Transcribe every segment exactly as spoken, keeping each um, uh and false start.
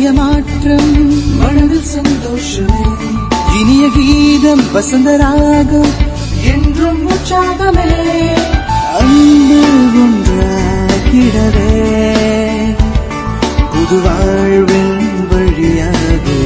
புதிய மாற்றம், மனதில் சந்தோஷமே, இனிய கீதம், வசந்த ராகம், என்றும் உற்சாகமே, அன்பு ஒன்றாகிடவே, புது வாழ்வின் வழியாகவே.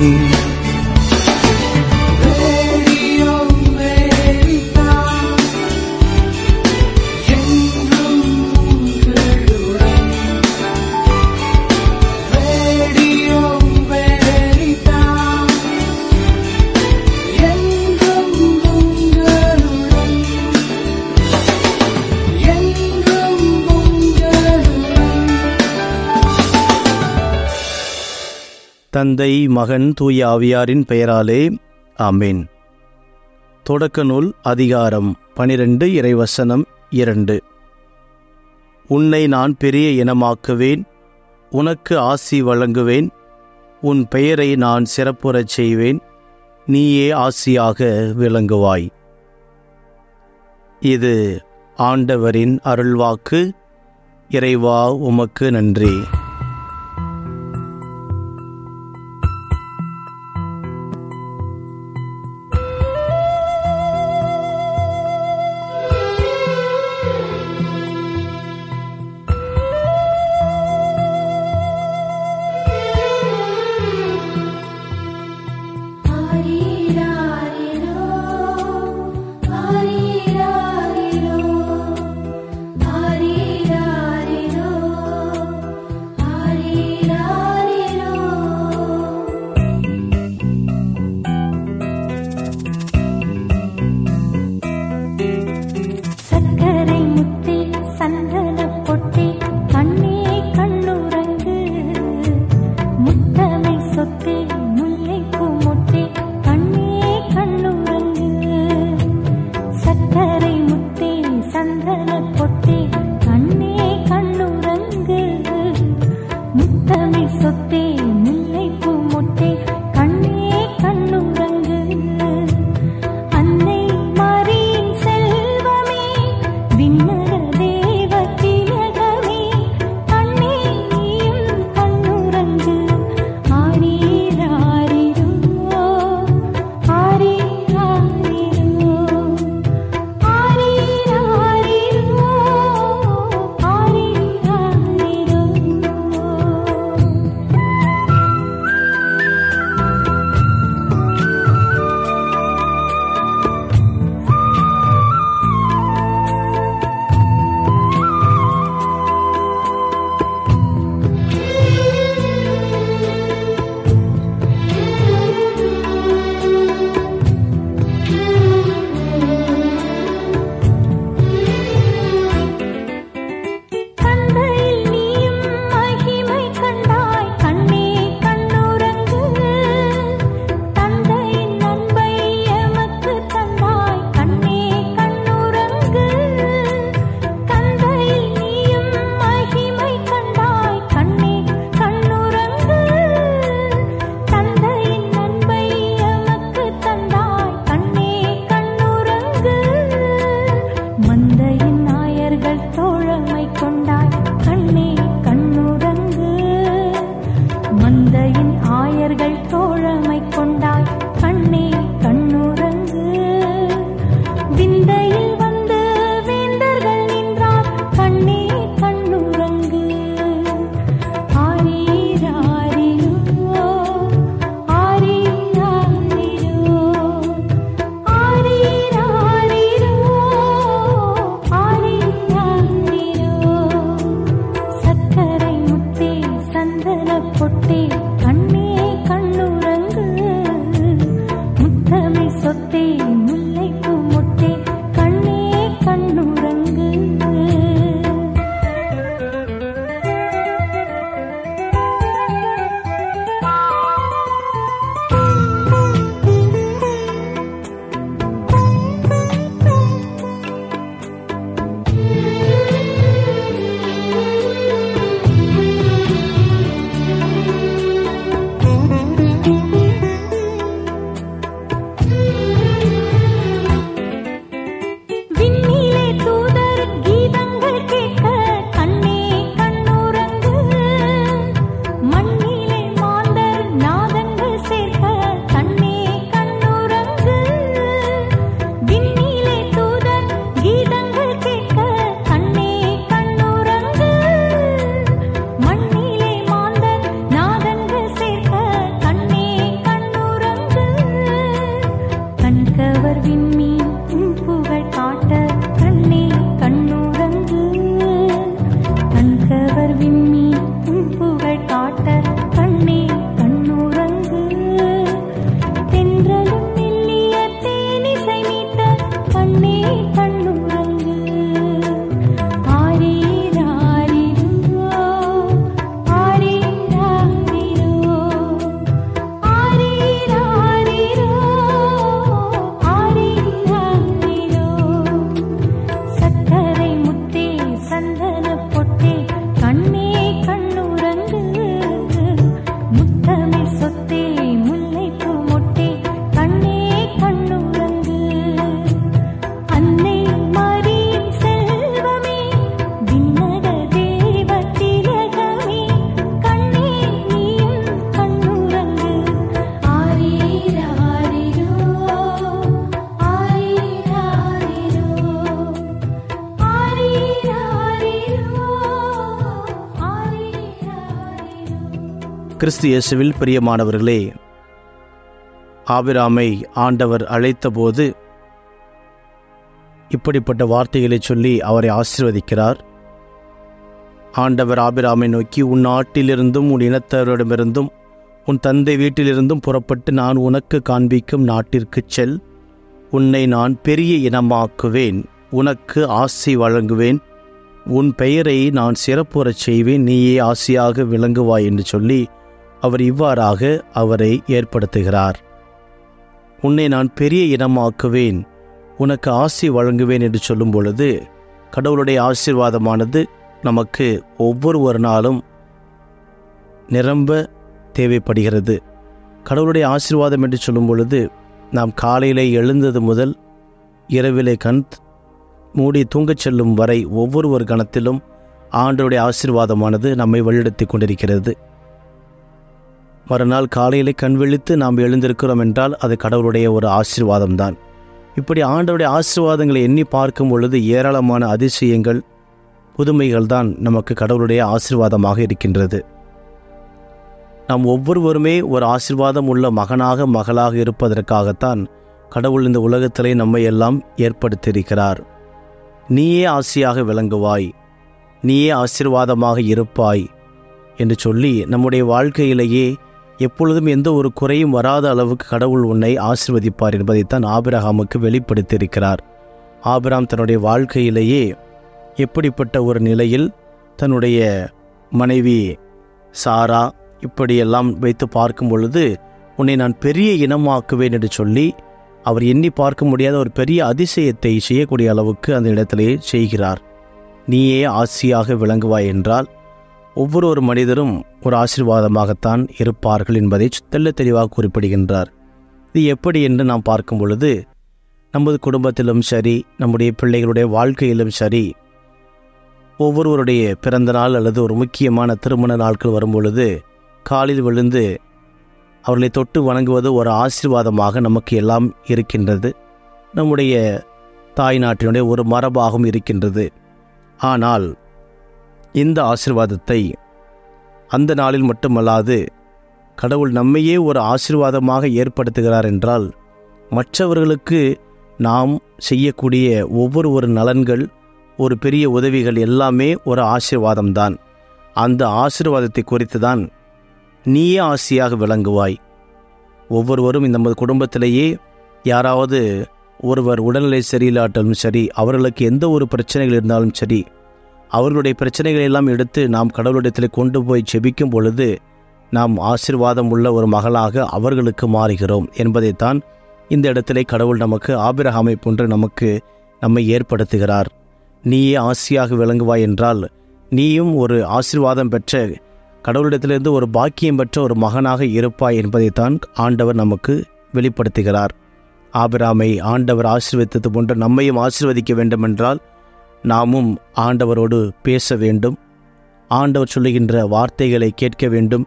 தந்தை, மகன், தூய ஆவியாரின் பெயராலே ஆமேன். தொடக்க நூல் அதிகாரம் பனிரெண்டு, இறைவசனம் இரண்டு. உன்னை நான் பெரிய இனமாக்குவேன், உனக்கு ஆசி வழங்குவேன், உன் பெயரை நான் சிறப்புறச் செய்வேன், நீயே ஆசியாக விளங்குவாய். இது ஆண்டவரின் அருள்வாக்கு. இறைவா, உமக்கு நன்றி. ஆரி ஆரிரோ கிறிஸ்து இயேசுவில் பிரியமானவர்களே, ஆபிராமை ஆண்டவர் அழைத்தபோது இப்படிப்பட்ட வார்த்தைகளை சொல்லி அவரை ஆசீர்வதிக்கிறார். ஆண்டவர் ஆபிராமை நோக்கி, உன் நாட்டிலிருந்தும் உன் இனத்தவரிடமிருந்தும் உன் தந்தை வீட்டிலிருந்தும் புறப்பட்டு நான் உனக்கு காண்பிக்கும் நாட்டிற்குச் செல். உன்னை நான் பெரிய இனமாக்குவேன், உனக்கு ஆசி வழங்குவேன், உன் பெயரை நான் சிறப்புறச் செய்வேன், நீயே ஆசியாக விளங்குவாய் என்று சொல்லி அவர் இவ்வாறாக அவரை ஏற்படுத்துகிறார். உன்னை நான் பெரிய இனமாக்குவேன், உனக்கு ஆசி வழங்குவேன் என்று சொல்லும் பொழுது கடவுளுடைய ஆசீர்வாதமானது நமக்கு ஒவ்வொரு ஒரு நாளும் நிரம்ப தேவைப்படுகிறது. கடவுளுடைய ஆசீர்வாதம் என்று சொல்லும் பொழுது நாம் காலையிலே எழுந்தது முதல் இரவிலே கண் மூடி தூங்கச் செல்லும் வரை ஒவ்வொரு ஒரு கணத்திலும் ஆண்டவருடைய ஆசீர்வாதமானது நம்மை வழிநடத்தி கொண்டிருக்கிறது. மறுநாள் காலையிலே கண் விழித்து நாம் எழுந்திருக்கிறோம் என்றால் அது கடவுளுடைய ஒரு ஆசீர்வாதம்தான். இப்படி ஆண்டவருடைய ஆசீர்வாதங்களை எண்ணி பார்க்கும் பொழுது ஏராளமான அதிசயங்கள், புதுமைகள் தான் நமக்கு கடவுளுடைய ஆசீர்வாதமாக இருக்கின்றது. நாம் ஒவ்வொருவருமே ஒரு ஆசீர்வாதம் உள்ள மகனாக மகளாக இருப்பதற்காகத்தான் கடவுள் இந்த உலகத்திலே நம்மை எல்லாம் ஏற்படுத்தியிருக்கிறார். நீயே ஆசியாக விளங்குவாய், நீயே ஆசீர்வாதமாக இருப்பாய் என்று சொல்லி நம்முடைய வாழ்க்கையிலேயே எப்பொழுதும் எந்த ஒரு குறையும் வராத அளவுக்கு கடவுள் உன்னை ஆசீர்வதிப்பார் என்பதைத்தான் ஆபிரகாமுக்கு வெளிப்படுத்தியிருக்கிறார். ஆபிரகாம் தன்னுடைய வாழ்க்கையிலேயே எப்படிப்பட்ட ஒரு நிலையில் தன்னுடைய மனைவி சாரா இப்படியெல்லாம் வைத்து பார்க்கும் பொழுது உன்னை நான் பெரிய இனமாக்குவேன் என்று சொல்லி அவர் எண்ணி பார்க்க முடியாத ஒரு பெரிய அதிசயத்தை செய்யக்கூடிய அளவுக்கு அந்த இடத்திலே செய்கிறார். நீயே ஆசியாக விளங்குவாய் என்றால் ஒவ்வொரு ஒரு மனிதரும் ஒரு ஆசீர்வாதமாகத்தான் இருப்பார்கள் என்பதை தெள்ள தெளிவாக குறிப்பிடுகின்றார். இது எப்படி என்று நாம் பார்க்கும் பொழுது நமது குடும்பத்திலும் சரி, நம்முடைய பிள்ளைகளுடைய வாழ்க்கையிலும் சரி, ஒவ்வொருவருடைய பிறந்த நாள் அல்லது ஒரு முக்கியமான திருமண நாட்கள் வரும் பொழுது காலில் விழுந்து அவர்களை தொட்டு வணங்குவது ஒரு ஆசீர்வாதமாக நமக்கு எல்லாம் இருக்கின்றது. நம்முடைய தாய் நாட்டினுடைய ஒரு மரபாகவும் இருக்கின்றது. ஆனால் இந்த ஆசீர்வாதத்தை அந்த நாளில் மட்டுமல்லாது கடவுள் நம்மையே ஒரு ஆசீர்வாதமாக ஏற்படுத்துகிறார் என்றால் மற்றவர்களுக்கு நாம் செய்யக்கூடிய ஒவ்வொரு ஒரு நலன்கள், ஒரு பெரிய உதவிகள் எல்லாமே ஒரு ஆசீர்வாதம்தான். அந்த ஆசீர்வாதத்தை குறித்து தான் நீயே ஆசியாக விளங்குவாய். ஒவ்வொருவரும் இந்த நமது குடும்பத்திலேயே யாராவது ஒருவர் உடல்நிலை சரியில்லாட்டாலும் சரி, அவர்களுக்கு எந்த ஒரு பிரச்சனைகள் இருந்தாலும் சரி, அவர்களுடைய பிரச்சனைகளை எல்லாம் எடுத்து நாம் கடவுளிடத்தில் கொண்டு போய் செபிக்கும் பொழுது நாம் ஆசீர்வாதம் உள்ள ஒரு மகளாக அவர்களுக்கு மாறுகிறோம் என்பதைத்தான் இந்த இடத்திலே கடவுள் நமக்கு ஆபிரகாமை போன்று நமக்கு நம்மை ஏற்படுத்துகிறார். நீயே ஆசியாக விளங்குவாய் என்றால் நீயும் ஒரு ஆசீர்வாதம் பெற்ற கடவுளிடத்திலிருந்து ஒரு பாக்கியம் பெற்ற ஒரு மகனாக இருப்பாய் என்பதைத்தான் ஆண்டவர் நமக்கு வெளிப்படுத்துகிறார். ஆபிரகாமை ஆண்டவர் ஆசீர்வதித்தது போன்று நம்மையும் ஆசீர்வதிக்க வேண்டுமென்றால் நாமும் ஆண்டவரோடு பேச வேண்டும், ஆண்டவர் சொல்லுகின்ற வார்த்தைகளை கேட்க வேண்டும்,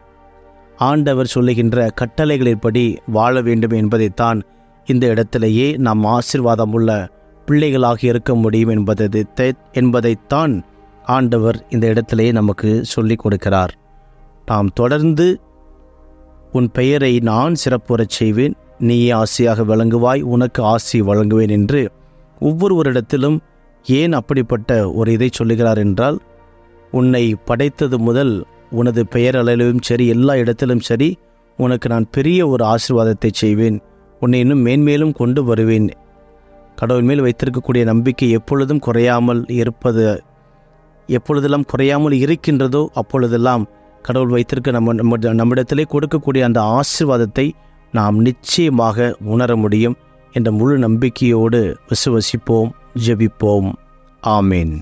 ஆண்டவர் சொல்லுகின்ற கட்டளைகளின்படி வாழ வேண்டும் என்பதைத்தான் இந்த இடத்திலேயே நாம் ஆசீர்வாதம் உள்ள பிள்ளைகளாக இருக்க முடியும் என்பதை என்பதைத்தான் ஆண்டவர் இந்த இடத்திலே நமக்கு சொல்லிக் கொடுக்கிறார். நாம் தொடர்ந்து உன் பெயரை நான் சிறப்புறச் செய்வேன், நீயே ஆசியாக விளங்குவாய், உனக்கு ஆசி வழங்குவேன் என்று ஒவ்வொருவரிடத்திலும் ஏன் அப்படிப்பட்ட ஒரு இதை சொல்லுகிறார் என்றால், உன்னை படைத்தது முதல் உனது பெயர் அளவிலும் சரி, எல்லா இடத்திலும் சரி, உனக்கு நான் பெரிய ஒரு ஆசீர்வாதத்தை செய்வேன், உன்னை இன்னும் மேன்மேலும் கொண்டு வருவேன். கடவுள் மேல் வைத்திருக்கக்கூடிய நம்பிக்கை எப்பொழுதும் குறையாமல் இருப்பது, எப்பொழுதெல்லாம் குறையாமல் இருக்கின்றதோ அப்பொழுதெல்லாம் கடவுள் வைத்திருக்க நம்ம நம்ம நம்மிடத்திலே கொடுக்கக்கூடிய அந்த ஆசீர்வாதத்தை நாம் நிச்சயமாக உணர முடியும் என்ற முழு நம்பிக்கையோடு விசுவசிப்போம், ஜெபிப்போம். ஆமேன்.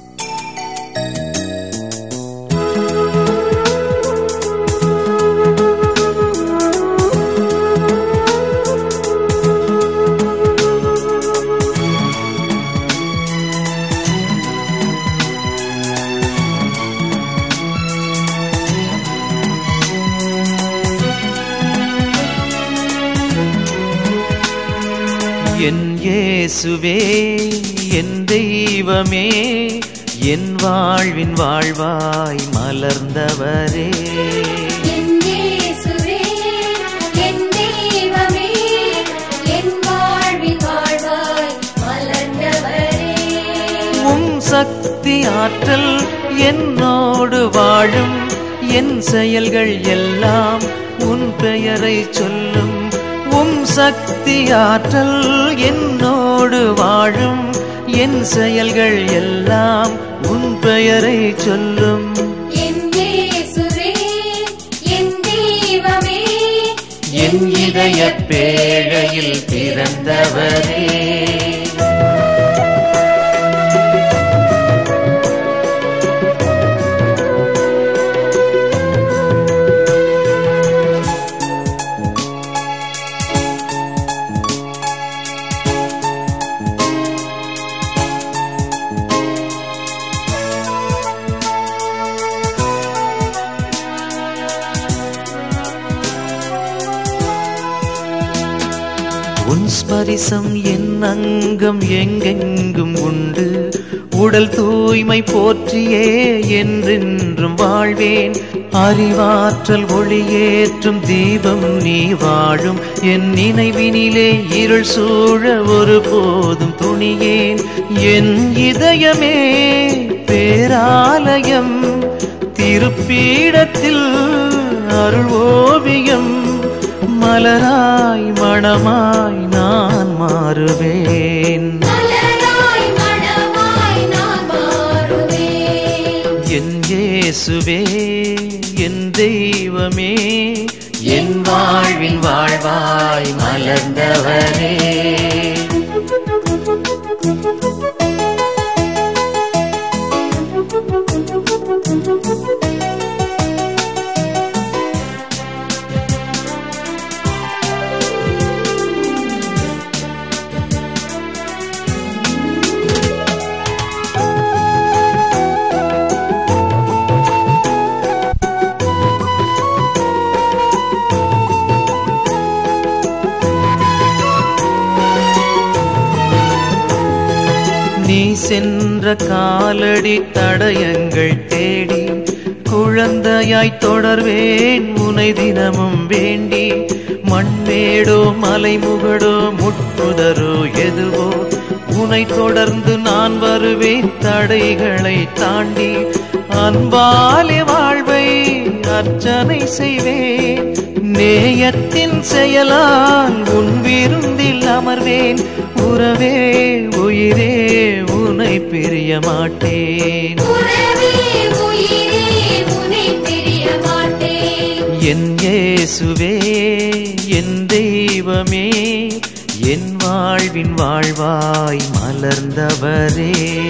என் இயேசுவே, என் தெய்வமே, என் வாழ்வின் வாழ்வாய் மலர்ந்தவரே, என் சக்தி ஆற்றல் என்னோடு வாழும், என் செயல்கள் எல்லாம் உன் பெயரை சொல்லும். உம் சக்தி ஆற்றல் என்னோடு வாழும், என் செயல்கள் எல்லாம் உன் பெயரை சொல்லும். என் இதய பேழையில் பிறந்தவரே, உன் ஸ்பரிசம் என் அங்கம் எங்கெங்கும் உண்டு. உடல் தூய்மை போற்றியே என்றென்றும் வாழ்வேன். அறிவாற்றல் ஒளியேற்றும் தீபம் நீ வாழும், என் நினைவினிலே இருள் சூழ ஒரு போதும் துணியேன். என் இதயமே பேராலயம், திருப்பீடத்தில் அருள் ஓவியம். மலராய் மணமாய் நான் மாறுவேன், என் இயேசுவே என் தெய்வமே, என் வாழ்வின் வாழ்வாய் மலர்ந்தவரே. நீ சென்ற காலடி தடயங்கள் தேடி குழந்தையாய் தொடர்வேன் உனை தினமும் வேண்டி. மண்மேடோ மலைமுகடோ முட்புதரோ எதுவோ உனை தொடர்ந்து நான் வருவேன் தடைகளை தாண்டி. அன்பாலே வாழ்வை அர்ச்சனை செய்வேன், நேயத்தின் செயலால் உன் விருந்தில் அமர்வேன். உறவே உயிரே உனை பிரிய மாட்டேன், என் இயேசுவே என் தெய்வமே, என் வாழ்வின் வாழ்வாய் மலர்ந்தவரே.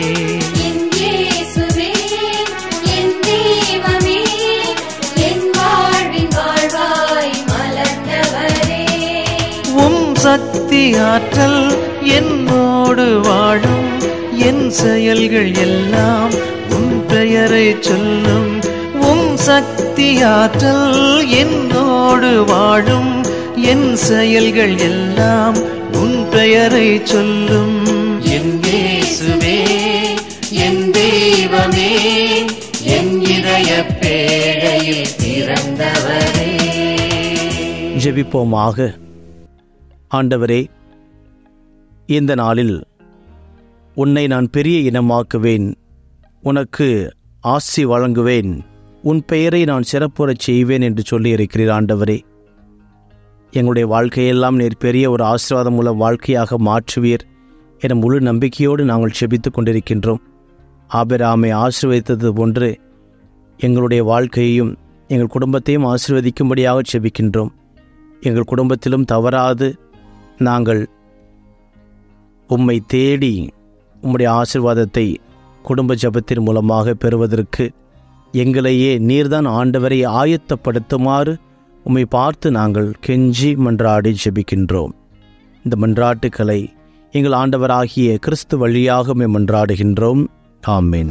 உம் சக்தி ஆற்றல் என்னோடு வாழும், என் செயல்கள் எல்லாம் உன் பெயரை சொல்லும். உம் சக்தி ஆற்றல் என்னோடு வாழும், என் செயல்கள் எல்லாம் உன் பெயரை சொல்லும். என் இயேசுவே என் தெய்வமே, என் இதய பேழையில் பிறந்தவரே. ஜெபிப்போமாக. ஆண்டவரே, இந்த நாளில் உன்னை நான் பெரிய இனமாக்குவேன், உனக்கு ஆசி வழங்குவேன், உன் பெயரை நான் சிறப்புறச் செய்வேன் என்று சொல்லி இருக்கிறீர். ஆண்டவரே, எங்களுடைய வாழ்க்கையெல்லாம் நீர் பெரிய ஒரு ஆசீர்வாதம் உள்ள வாழ்க்கையாக மாற்றுவீர் என முழு நம்பிக்கையோடு நாங்கள் செபித்துக் கொண்டிருக்கின்றோம். ஆபிரகாமை ஆசீர்வதித்தது போன்று எங்களுடைய வாழ்க்கையையும் எங்கள் குடும்பத்தையும் ஆசீர்வதிக்கும்படியாக செபிக்கின்றோம். எங்கள் குடும்பத்திலும் தவறாது நாங்கள் உம்மை தேடி உம்முடைய ஆசீர்வாதத்தை குடும்ப ஜெபத்தின் மூலமாக பெறுவதற்கு எங்களையே நீர்தான் ஆண்டவரை ஆயத்தப்படுத்துமாறு உம்மை பார்த்து நாங்கள் கெஞ்சி மன்றாடி ஜெபிக்கின்றோம். இந்த மன்றாட்டுக்களை எங்கள் ஆண்டவராகிய கிறிஸ்து வழியாக உம்மை மன்றாடுகின்றோம். ஆமென்.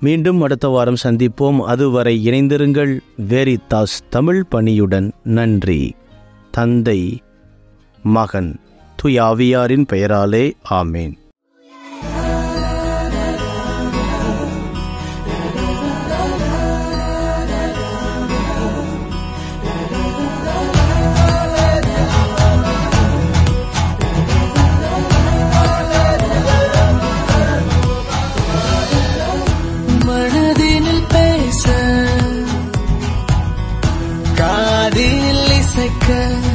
மீண்டும் அடுத்த வாரம் சந்திப்போம். அதுவரை இணைந்திருங்கள். வெரிதாஸ் தமிழ் பணியுடன். நன்றி. தந்தை, மகன், தூய ஆவியாரின் பெயராலே ஆமேன். மனதினில் பேச, காதில் இசைக்க,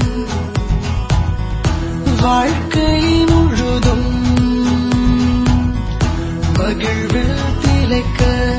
வாழ்க்கை முழுதும் மகிழ்வில் திளைக்க